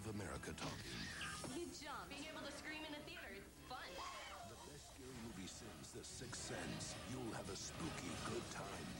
of America talking. You jump. Being able to scream in a theater, it's fun. The best scary movie since The Sixth Sense. You'll have a spooky good time.